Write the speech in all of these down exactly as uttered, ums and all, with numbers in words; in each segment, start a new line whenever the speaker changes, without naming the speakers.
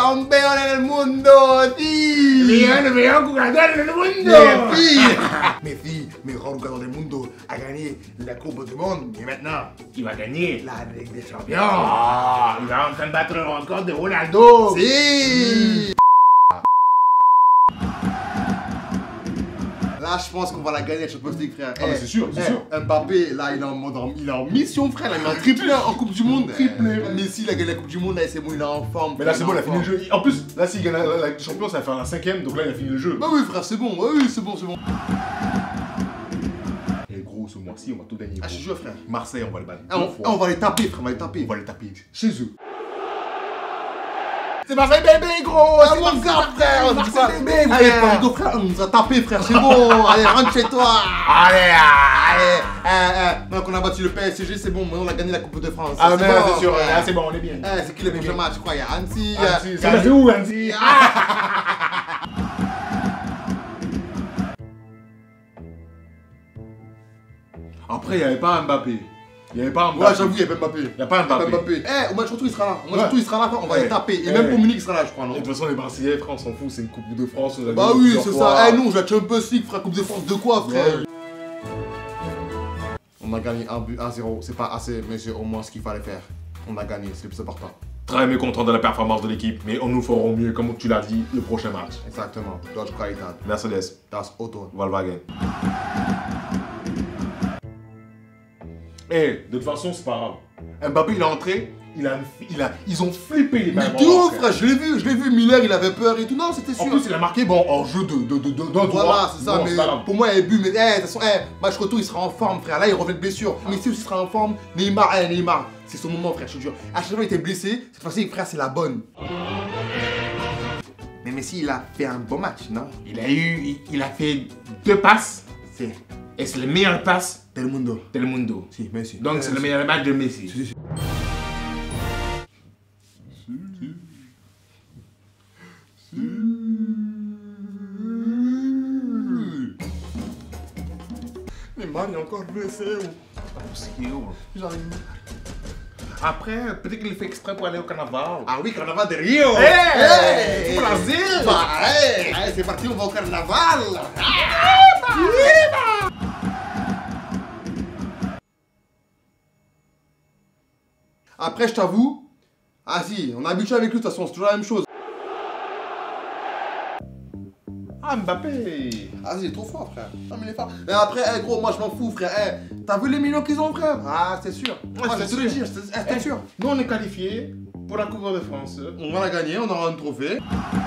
campeón en el mundo, sí.
Mira, el mejor jugador del mundo.
Messi, Messi, meilleur joueur du monde, a gagné la Coupe du Monde. Et maintenant,
Il va gagner.
la Ligue des Champions.
Ah, il va enfin battre le record de Ronaldo.
Si. Là, je pense qu'on va la gagner, la Champions League, frère.
Ah, mais c'est sûr, c'est
eh,
sûr.
Mbappé, là, il est en, mode, en- il est en mission, frère. Là, il met un triplé en Coupe du Monde.
Triplé.
Eh, Messi, il a gagné la Coupe du Monde, là, c'est bon, il est en forme.
Mais là, c'est bon, il a fini le
forme.
jeu. En plus, là, s'il gagne la, la, la Ligue des Champions, ça va faire la cinquième, donc là, il a fini le jeu.
Bah oui, frère, c'est bon. Oui, c'est bon, c'est bon.
Et gros, ce mois-ci, on va tout gagner.
Ah,
gros.
je te jure, frère.
Marseille, on va le battre.
Ah, on, ah, on va les taper, frère, on va les taper.
On va les taper.
Chez eux.
C'est Marseille, bébé, gros.
Ah, mon gars, frère,
Marseille, bébé,
Allez,
frère.
Pando, frère, on nous a tapé, frère, c'est bon. Allez, rentre chez toi.
Allez, ah.
Allez, eh, eh, maintenant qu'on a battu le P S G, c'est bon, maintenant on a gagné la Coupe de France.
Ah,
C'est
mais
bon,
là, c'est sûr,
frère.
là, c'est bon, on est bien.
Eh, c'est qui le prochain match, je crois? Il y a Annecy.
Ah,
il y a-
si, ça, c'est où, Andy? Après, il n'y avait pas Mbappé. Il n'y avait pas Mbappé.
Ouais, j'avoue, il y a pas Mbappé.
Il n'y a pas Mbappé.
Mbappé. Eh, au match retour, il sera là. Au match
Ouais.
retour, il sera là, on va
Ouais.
les taper. Et
Ouais.
même pour Munich, il sera là, je crois,
Et
non?
de toute façon, les Marseillais, frère, on s'en fout, c'est une Coupe de France. on l'a
Bah
gagné
oui,
plusieurs
c'est
fois.
ça. Eh, nous, on joue la Champions League, frère, Coupe de France de quoi, frère?
Ouais.
On a gagné un but, un zéro. C'est pas assez, mais c'est au moins ce qu'il fallait faire. On a gagné, c'est le plus important.
Très mécontent de la performance de l'équipe, mais on nous ferons mieux, comme tu l'as dit, le prochain match.
Exactement. Deutsche Qualität.
Mercedes,
Das Auto.
Volkswagen. Eh, de toute façon, c'est pas grave. Mbappé, il est entré, il a, il a, ils ont flippé les
Mais
Balles.
de ouf, frère, je l'ai vu, je l'ai vu. Miller, il avait peur et tout. Non, c'était
En
sûr.
plus, il a marqué, bon, en jeu de, de, de, de, d'un droit.
Voilà, c'est ça,
Bon,
mais
c'est pas grave.
pour moi, il y a but. Mais, eh, de toute façon, eh, match retour, il sera en forme, frère. Là, il revient de blessure. Messi aussi sera en forme. Neymar, eh, Neymar, c'est son moment, frère, je te jure. À chaque fois, il était blessé. Cette fois-ci, frère, c'est la bonne. Mais Messi, il a fait un bon match, non?
Il a eu, il, il a fait deux passes,
C'est
et c'est le meilleur passe
Del Mundo.
del mundo.
Si, Messi.
Donc,
Eh,
c'est le meilleur match de Messi.
Si, si. Neymar, il est encore blessé. J'arrive.
Après, peut-être qu'il fait exprès pour aller au carnaval.
Ah oui, carnaval de Rio.
Hey,
Hey,
Brasil.
Bah, hey, hey, c'est parti, on va au carnaval. Après, je t'avoue, ah si, on est habitué avec lui, de toute façon, c'est toujours la même chose.
Ah, Mbappé.
Ah si, il est trop fort, frère. Non, mais il est fort. Mais après, hey, gros, moi je m'en fous, frère. Hey, t'as vu les millions qu'ils ont, frère? Ah, c'est sûr.
Ouais,
Ah,
c'est
je te le
sûr.
dis, je te- eh, c'est sûr.
Nous, on est qualifiés pour la Coupe de France.
On va la gagner, on aura un trophée.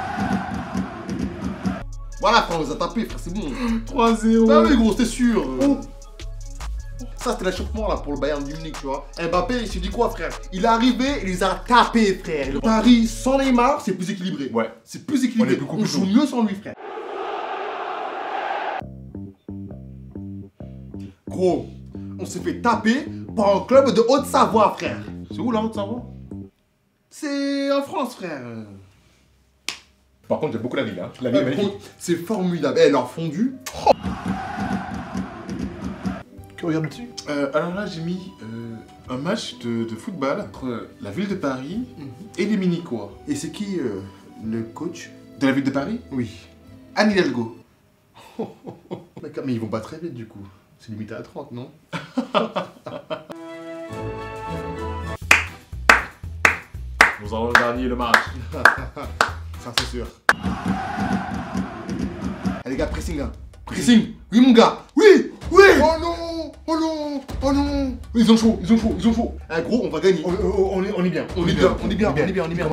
Voilà, frère, on les a tapés, frère, c'est bon.
trois zéro.
Bah oui, gros, c'était sûr.
Oh.
Ça, c'était l'échauffement là pour le Bayern Munich, tu vois. Mbappé, il s'est dit quoi, frère? Il est arrivé, il les a tapés, frère. Le Paris sans Neymar, c'est plus équilibré.
Ouais.
C'est plus équilibré.
On est beaucoup
On
plus
joue
chaud.
mieux sans lui, frère. Gros, on s'est fait taper par un club de Haute-Savoie, frère.
C'est où la Haute-Savoie?
C'est en France, frère.
Par contre, j'aime beaucoup la ville. Hein. La ville est
Euh,
magnifique.
gros, c'est formidable. Eh, leur fondu.
Que regardes-tu euh, Alors là, j'ai mis euh, un match de, de football entre la ville de Paris et les Minicois.
Et c'est qui euh, le coach?
De la ville de Paris?
Oui.
Anne Hidalgo.
D'accord, mais ils vont pas très vite, du coup. C'est limité à trente, non?
Nous allons gagner le match.
Ça, c'est sûr. Allez, les gars, pressing, là. Pressing. Oui, mon gars. Oui. Oui. Oh non. Oh non. Oh non. Ils ont chaud. Ils ont chaud. Ils ont chaud. Eh, gros, on va gagner.
On, on- on est, on est bien.
On est bien. On est bien. On est bien. On est bien.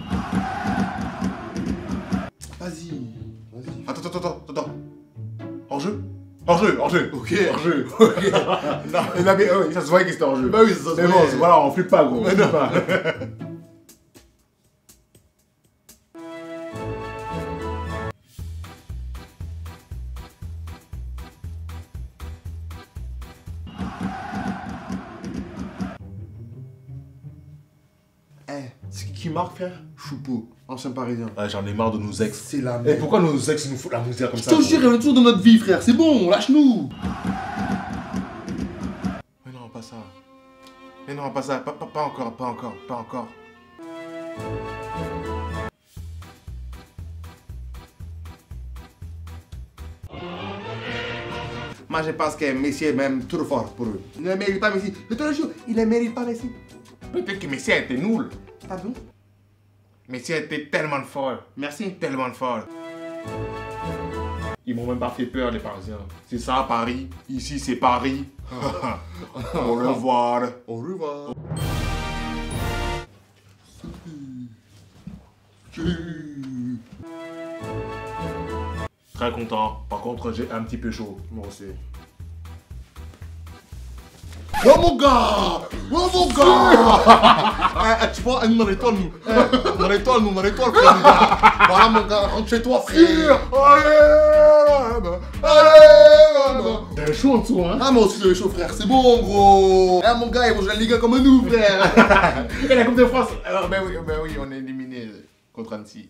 Vas-y. Vas-y.
Attends, attends, attends, attends. En jeu En jeu, en jeu.
Ok.
En jeu. Ok. Non, il a bien- ouais, ça se voyait que c'était en jeu.
Bah oui, ça se
Mais bon,
voyait.
c'est- voilà, on flippe pas, gros. On
Mais
flippe
non.
pas.
Eh, c'est qui qui marque, frère? Choupeau, ancien parisien.
Ah, j'en ai marre de nos ex.
C'est la
Et
merde.
pourquoi nos ex nous foutent la misère comme
Je
ça?
te
gros
jure, on est toujours dans notre vie, frère. C'est bon, lâche-nous.
Mais non, pas ça. Mais non, pas ça. Pas, pas, pas encore, pas encore, pas encore.
Moi, je pense que Messi est même trop fort pour eux. Il ne mérite pas Messi. Je te le jure, il ne mérite pas Messi.
Peut-être que Messi a été nul.
Pardon?
Messi a été tellement fort.
Merci.
Tellement fort. Ils m'ont même pas fait peur, les Parisiens. C'est ça, Paris. Ici, c'est Paris. Au revoir.
Au revoir.
Très content. Par contre, j'ai un petit peu chaud.
Moi aussi. Oh mon gars! Oh mon gars! eh, tu vois, nous on étoile, nous. Eh, on étoile, nous, on étoile, frère, mon gars. Voilà, mon gars, rentre chez toi, frère. T'es chaud en dessous, hein? Ah, moi aussi, j'ai chaud, frère. C'est bon, gros. Eh, mon gars, ils vont jouer la Ligue un comme nous, frère.
Et la Coupe de France? Alors, ben oui, ben oui, on est éliminé contre Annecy.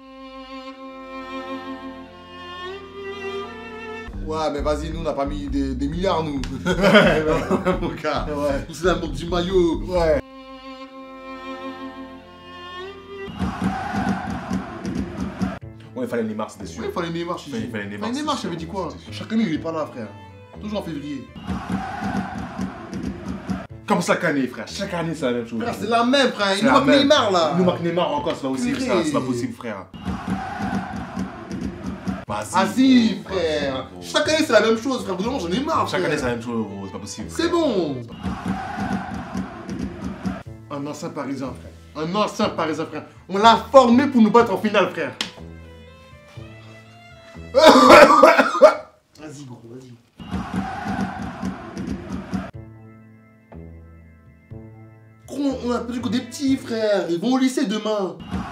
Ouais, mais vas-y, nous, on n'a pas mis des, des milliards, nous. Mon gars. Ouais. C'est la mode du maillot.
Ouais. Ouais, il fallait Neymar, c'était sûr.
Ouais, il fallait Neymar, je
Il fallait Neymar.
Fallait Neymar, j'avais dit quoi? Chaque année, il est pas là, frère. Toujours en février.
Comme chaque année, frère. Chaque année, c'est la même chose.
Frère, c'est la même, frère. Il nous manque Neymar, là.
Il nous manque Neymar encore, c'est pas possible, ça. C'est pas possible, frère.
Vas-y, frère. Chaque année, c'est la même chose, frère. Vraiment, j'en ai marre.
Chaque année, c'est la même chose, gros. C'est pas possible.
C'est bon. Un ancien parisien, frère. Un ancien parisien, frère. On l'a formé pour nous battre en finale, frère. Vas-y, gros, vas-y. Gros, on a perdu que des petits, frère. Ils vont au lycée demain.